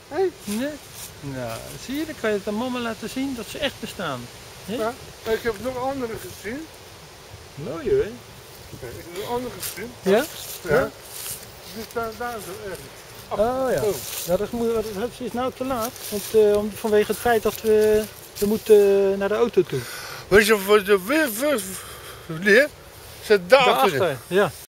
Hé? Nee? Nou, zie je, dan kan je het aan mama laten zien dat ze echt bestaan. Ja, ik heb nog andere gezien. Mooi hoor. Ja, ik heb nog andere gezien. Ja? Ja. Die staan daar zo ergens. Oh ja. Oh. Ja, dat is nou te laat. Want vanwege het feit dat we moeten naar de auto toe. Weet je wat de weer zit daarachter? Daarachter, ja.